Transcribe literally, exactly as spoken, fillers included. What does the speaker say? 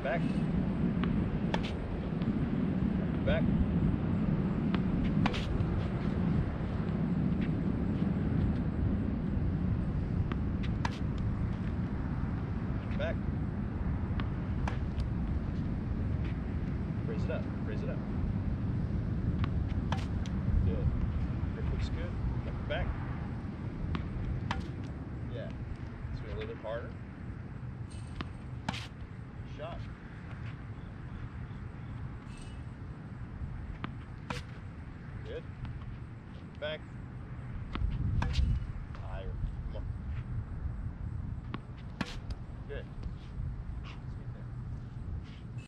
back. Back. Back. Raise it up. Raise it up. Good. Grip looks good. Back. Yeah. So a little bit harder.